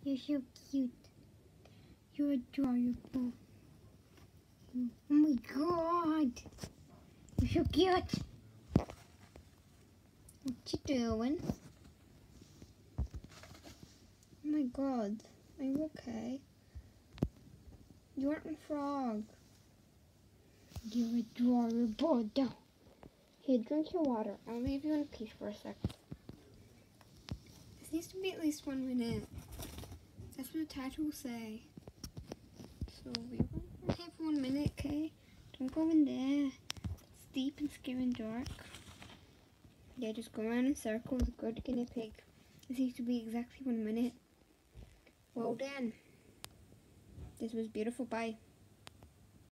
You're so cute. You're adorable. Oh my god. You're so cute. What you doing? Oh my god. Are you okay? You aren't a frog. You're adorable though. Here, drink your water. I'll leave you in peace for a sec. This needs to be at least 1 minute. That's what the title will say. So we won't have 1 minute, okay? Don't go in there. It's deep and scary and dark. Yeah, just go around in circles. Good guinea pig. This needs to be exactly 1 minute. Well done. This was beautiful. Bye.